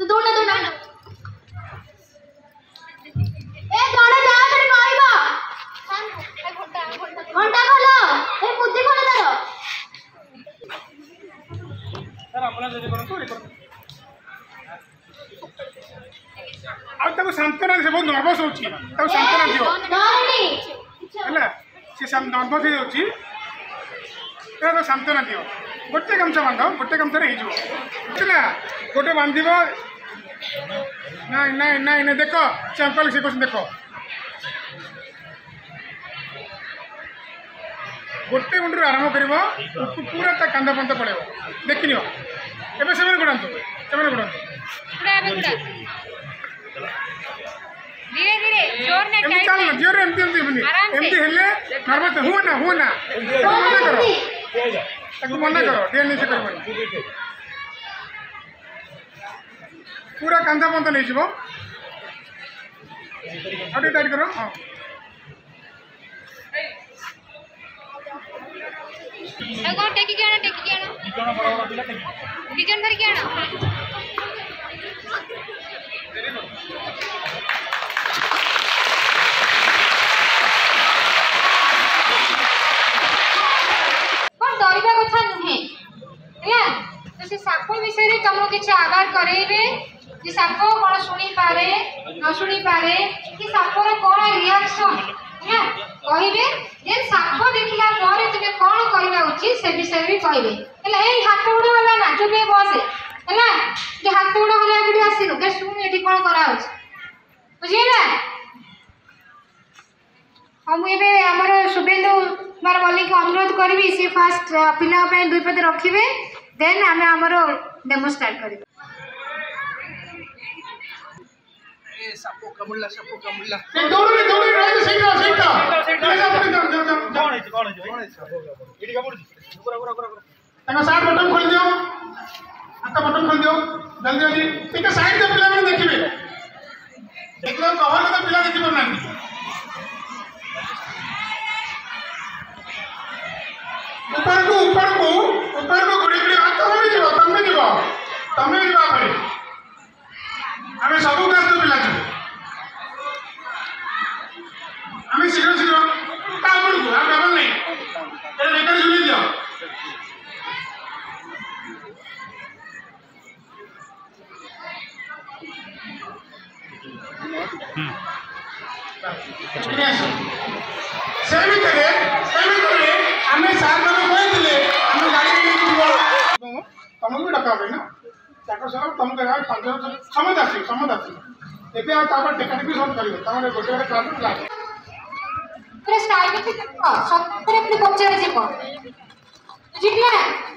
तू दौड़ दौड़ ए गाना जा कर कहबा घंटा खोलो ए बुद्धि खोलो तारो सर अपना जल्दी करो तो रिकॉर्ड आ तब शांतना से बहुत नर्वस होची तब शांतना दियो नहीं हैला से सम नर्वस हो होची तो शांतना दियो गोटे गमछा बांधो गोटे गमछा रे हिजो बुझला गोटे बांधिबो नहीं नहीं नहीं नहीं देखो चंपल से कुछ देखो गोटे मुंडर आरंभ करबो पूरा ता कांदा पंत पड़ेबो देखिनियो एबे सेमे गुडांतो गुड़ा एबे गुड़ा धीरे धीरे जोर ने टाइट चल जोर एमती हेले नर्वस हो ना मना करो ताको मना करो देन नहीं से करबो पूरा कांदा पंत नहीं जीवो आटे टाइट करो हां एगो टेकी के आना दिजन बराबर पिला टेकी दिजन धर के आना डरवा कथा नुहे है तो से साप विषय रे तुम किछ आगार करेबे जे साप कोन सुनी पारे न सुनी पारे कि सापर कोन रिएक्शन है कहिबे जे साप देखिला परे तुमे कोन करबा उचित से विषय भी कहिबे हला ए हाथ उडा होला ना जो बे बसे हला जे हाथ उडा होला गुडी आसीनु के सुन एठी कोन करा होछ बुझिला हम एबे हमर शुभेंदु मार मल्लिक अनुरोध करबी से फास्ट पिला पे दुई पद रखिबे देन हमें हमरो डेमो स्टार्ट करबे ए सापो कमुल्ला ए दौड़ी रहे सहीटा कौन है सापो इडी का पड़छ गुरा तंगा साइड बटन खोल दियो आता बटन खोल दियो जल्दी जल्दी ठीक साइड से पिला माने देखिबे देखलो कवर के पिला देखिबो ना ऊपर को गुड़ी गुड़ी हाथ तमे जीव तमे जीव करे हमें सब क्लास तो पिला जीव हमें शीघ्र तापर को हम डबल नहीं ए लेकर जुली दियो सेमी करे हमें साथ में कोई दिले हमें गाड़ी में जीव तुमको भी डका ना चाकर सब तुम करा समझ आसी एबे आ तापर टेकनिक भी सब करियो तमने गोटे गोटे क्लास में लागे पूरा स्टाइल में सब पूरे अपने पहुंचा रे जीव बुझिला